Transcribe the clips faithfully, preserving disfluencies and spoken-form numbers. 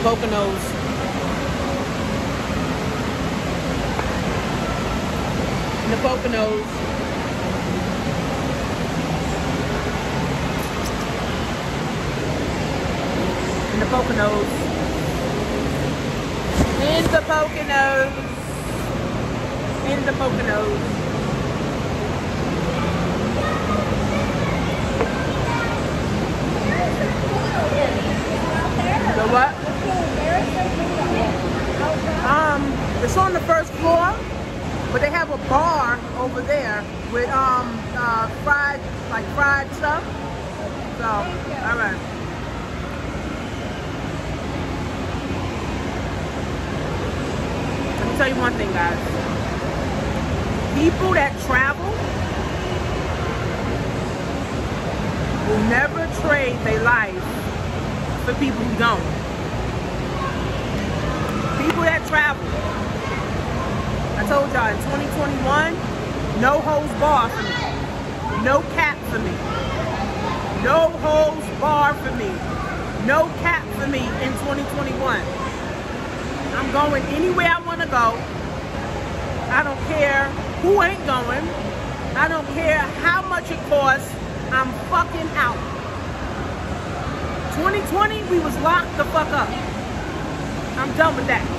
Poconos. In the Poconos. In the Poconos. In the Poconos. In the Poconos. The what? Um, it's on the first floor, but they have a bar over there with um uh fried like fried stuff. So, all right. Let me tell you one thing, guys. People that travel will never trade their life for people who don't. People that travel. I told y'all in twenty twenty-one, no holds bar for me. No cap for me. No holds bar for me. No cap for me in twenty twenty-one. I'm going anywhere I want to go. I don't care who ain't going. I don't care how much it costs. I'm fucking out. twenty twenty, we was locked the fuck up. I'm done with that.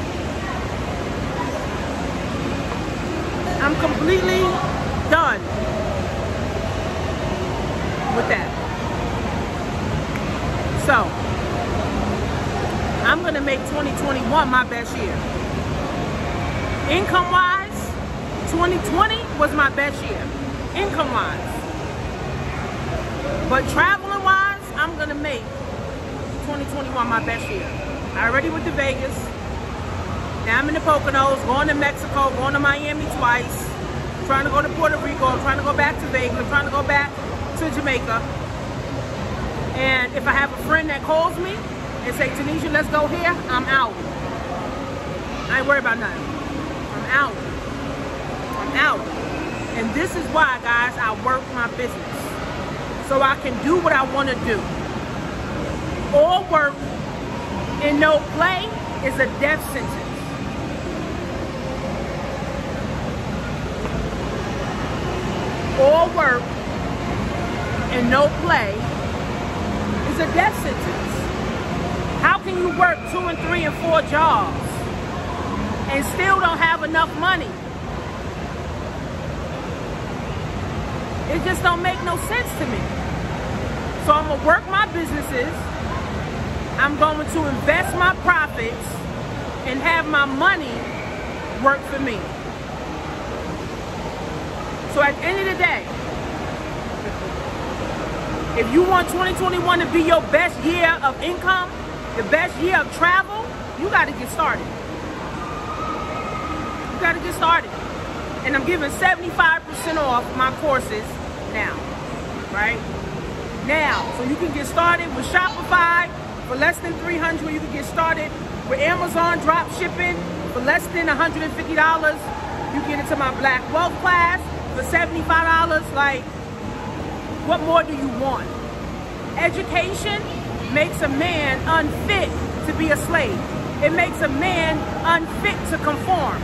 I'm completely done with that. So, I'm gonna make twenty twenty-one my best year. Income-wise, twenty twenty was my best year. Income-wise. But traveling-wise, I'm gonna make twenty twenty-one my best year. I already went to Vegas. Now I'm in the Poconos, going to Mexico, going to Miami twice, trying to go to Puerto Rico, I'm trying to go back to Vegas, I'm trying to go back to Jamaica. And if I have a friend that calls me and say, Tanisha, let's go here, I'm out. I ain't worried about nothing. I'm out. I'm out. And this is why, guys, I work my business. So I can do what I want to do. All work and no play is a death sentence. All work and no play is a death sentence. How can you work two and three and four jobs and still don't have enough money? It just don't make no sense to me. So I'm gonna work my businesses. I'm going to invest my profits and have my money work for me. So at the end of the day, if you want twenty twenty-one to be your best year of income, the best year of travel, you got to get started. You got to get started. And I'm giving seventy-five percent off my courses now, right? Now, so you can get started with Shopify for less than three hundred dollars. You can get started with Amazon drop shipping for less than one hundred fifty dollars. You get into my Black Wealth class for seventy-five dollars. Like, what more do you want? Education makes a man unfit to be a slave. It makes a man unfit to conform.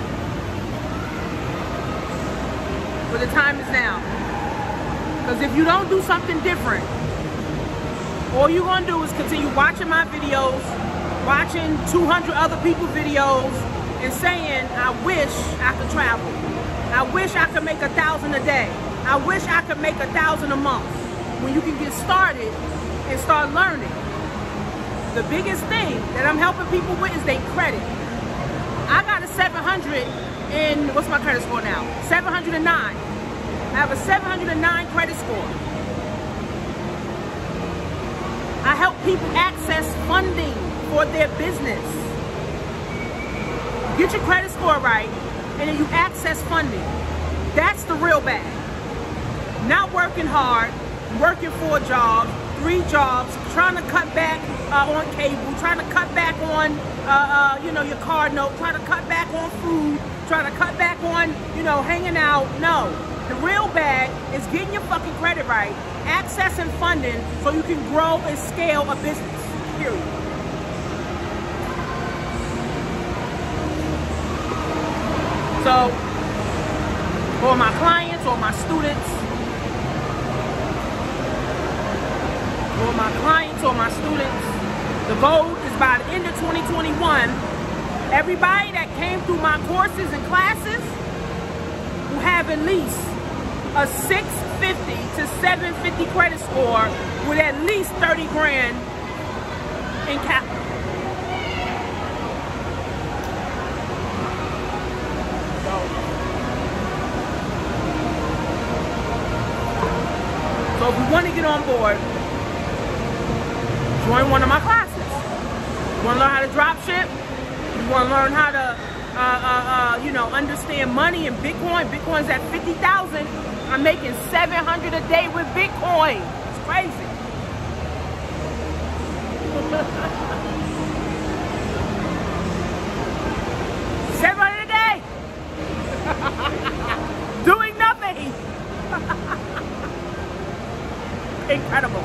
But the time is now. Because if you don't do something different, all you're going to do is continue watching my videos, watching two hundred other people's videos, and saying, I wish I could travel. I wish I could make a thousand a day. I wish I could make a thousand a month. When you can get started and start learning. The biggest thing that I'm helping people with is their credit. I got a seven hundred in, what's my credit score now? seven hundred nine. I have a seven hundred nine credit score. I help people access funding for their business. Get your credit score right, and then you access funding. That's the real bag. Not working hard, working four jobs, three jobs, trying to cut back uh, on cable, trying to cut back on, uh, uh, you know, your card note, trying to cut back on food, trying to cut back on, you know, hanging out. No. The real bag is getting your fucking credit right, accessing funding so you can grow and scale a business, period. So, for my clients or my students, for my clients or my students, the goal is by the end of twenty twenty-one, everybody that came through my courses and classes will have at least a six fifty to seven fifty credit score with at least thirty grand in capital. So if you want to get on board, join one of my classes. You want to learn how to drop ship? You want to learn how to, uh, uh, uh, you know, understand money and Bitcoin? Bitcoin's at fifty thousand. I'm making seven hundred a day with Bitcoin. It's crazy. seven hundred a day. Doing nothing. Incredible.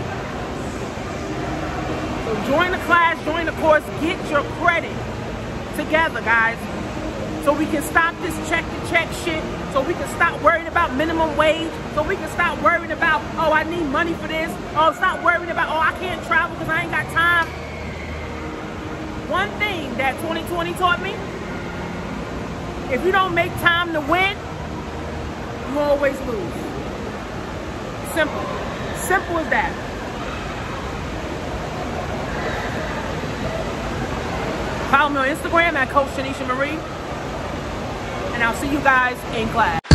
So join the class, join the course, get your credit together, guys, so we can stop this check to check shit, so we can stop worrying about minimum wage, so we can stop worrying about, oh, I need money for this, oh, stop worrying about, oh, I can't travel because I ain't got time. One thing that twenty twenty taught me, if you don't make time to win, you always lose. Simple. Simple as that. Follow me on Instagram at Coach Shanisha Marie. And I'll see you guys in class.